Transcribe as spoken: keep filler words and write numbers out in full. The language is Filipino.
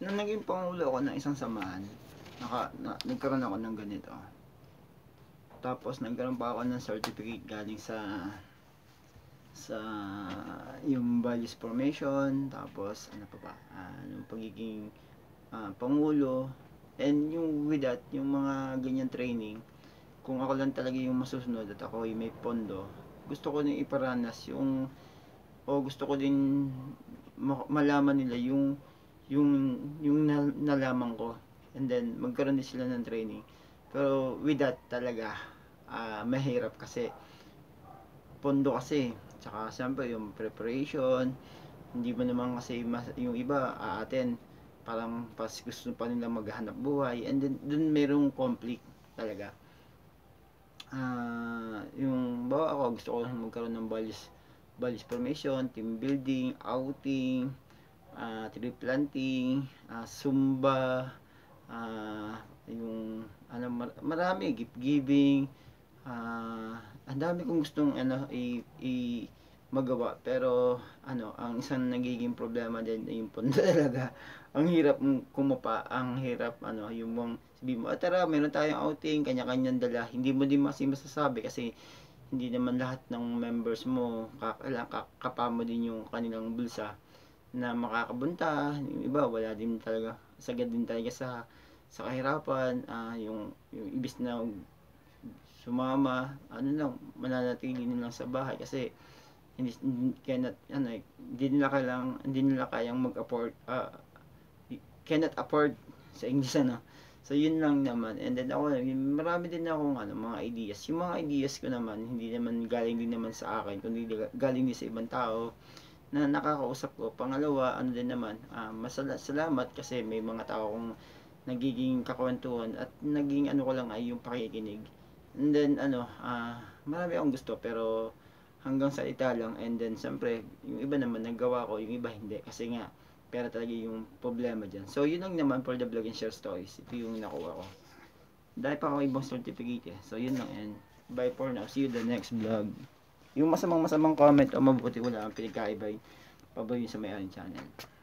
nung naging pangulo ako ng isang samahan, naka, na, nagkaroon ako ng ganito. Tapos nagkaroon pa ako ng certificate galing sa sa yung values formation, tapos ano pa ba, uh, yung pagiging uh, pangulo, and yung with that, yung mga ganyan training, kung ako lang talaga yung masusunod at ako yung may pondo, gusto ko din iparanas yung, o gusto ko din malaman nila yung yung yung nalaman ko, and then magkaroon din sila ng training. Pero with that talaga uh, mahirap kasi pondo kasi, tsaka siyempre yung preparation, hindi mo naman kasi mas, yung iba aaten parang pas gusto pa nila maghanap buhay, and then dun merong conflict talaga. Uh, yung bawa ako gusto ko magkaroon ng values values formation, team building, outing, uh, tree planting, uh, Zumba, uh, yung ano, marami, gift giving, uh, ang dami kong gustong ano i, i magawa, pero ano, ang isang nagiging problema din ay yung pondo talaga. Ang hirap kumapa, ang hirap ano, yung mong sabi mo, ah, tara, meron tayong outing, kanya-kanyang dala. Hindi mo din kasi masasabi kasi hindi naman lahat ng members mo kakapa mo din yung kanilang bulsa na makakabunta. Yung iba wala din talaga, sagad din talaga sa sa kahirapan, uh, yung yung ibis na sumama, ano lang, mananatili na lang sa bahay kasi hindi cannot ano, hindi nila kailang hindi nila kayang mag-afford, uh, cannot afford sa English ano. So yun lang naman. And then ako, marami din akong ano, mga ideas. Yung mga ideas ko naman, hindi naman galing din naman sa akin, kundi galing din sa ibang tao na nakakausap ko. Pangalawa, ano din naman, uh, masala, salamat kasi may mga tao kong nagiging kakwentuhan at naging ano ko lang ay yung pakikinig. And then ano, uh, marami akong gusto pero hanggang sa salita lang. And then siyempre, yung iba naman nagawa ko, yung iba hindi. Kasi nga, pera talaga yung problema dyan. So yun lang naman for the vlog and share stories. Ito yung nakuha ko. Dahil pa ako ibang certificate eh. So yun lang, and bye for now. See you the next vlog. Yung masamang masamang comment o mabuti wala ang pinagkaibay, pabayin sa may-ari channel.